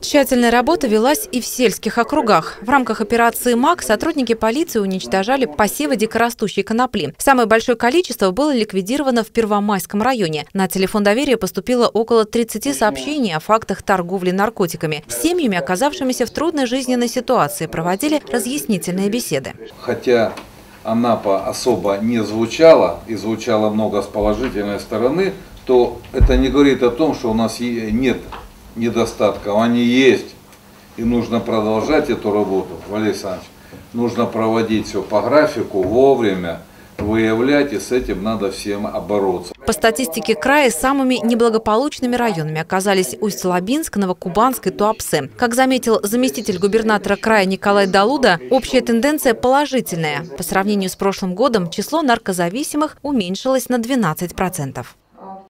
Тщательная работа велась и в сельских округах. В рамках операции «МАК» сотрудники полиции уничтожали посевы дикорастущей конопли. Самое большое количество было ликвидировано в Первомайском районе. На телефон доверия поступило около 30 сообщений о фактах торговли наркотиками. С семьями, оказавшимися в трудной жизненной ситуации, проводили разъяснительные беседы. Хотя Анапа особо не звучала, и звучало много с положительной стороны, то это не говорит о том, что у нас нет недостатков. Они есть, и нужно продолжать эту работу, Валерий Александрович. Нужно проводить все по графику, вовремя, выявлять, и с этим надо всем бороться. По статистике края, самыми неблагополучными районами оказались Усть-Лабинск, Новокубанск и Туапсе. Как заметил заместитель губернатора края Николай Далуда, общая тенденция положительная. По сравнению с прошлым годом число наркозависимых уменьшилось на 12%.